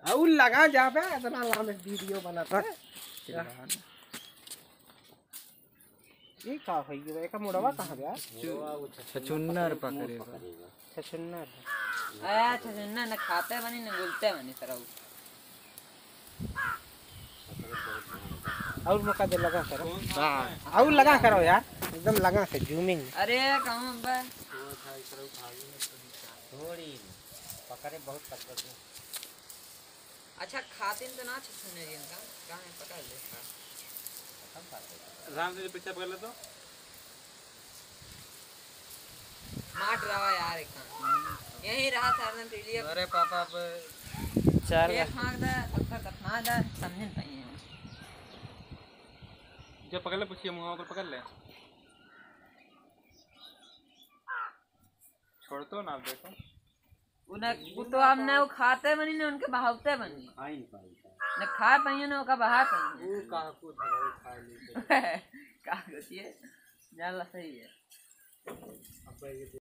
और लगा जा बे इतना लाम वीडियो बनाता है ये का है ये का मुड़वा कहां गया छछुन्नर पकड़ेगा छछुन्नर छछुन्नर न खाते बनी न गुलते बनी तरह और मौका दे लगा करो हां और लगा करो यार एकदम लगा से जूमिंग अरे कहूं बे थोड़ी पकड़े बहुत पकड़ते अच्छा खाते तो ना छछुन्नर इनका कहां है पकड़ ले राम से पीछे पकड़ ले तो मार रहा यार एक यही रहा था ना पीलिए अरे पापा अब चार फांक दे अच्छा कतना दे समझ नहीं है जब पकड़ ले पूछिए मुंह पर पकड़ ले छोड़ तो ना देखो वो तो हमने वो खाते बनी ने उनके बहावते बनी खाई नहीं पाई न खा पाइए ना का बहा पाइए वो का को धरे खा ली का होती है जाला सही है अब ये